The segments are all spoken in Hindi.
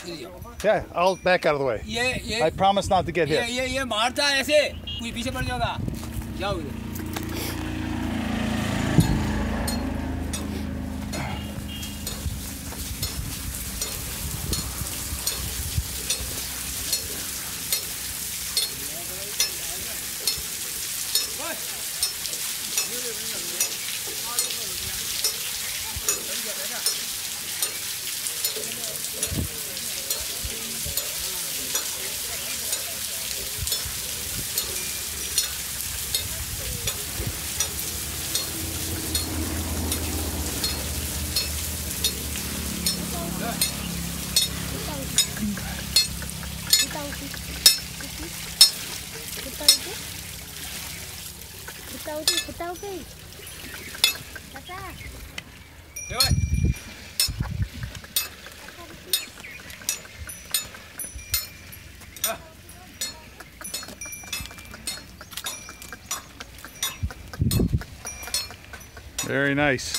Yeah, I'll back out of the way. I promise not to get hit. ये मारता है ऐसे, कोई पीछे पड़ जाएगा। जाओ इधर। Very nice.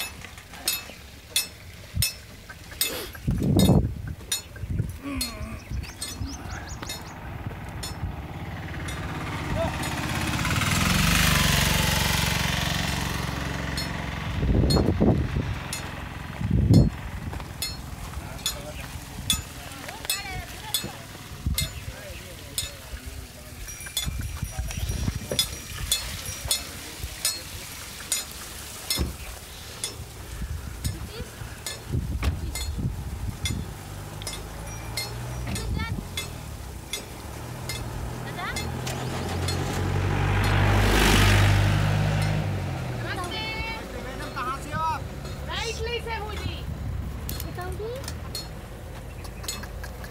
से हूँ जी।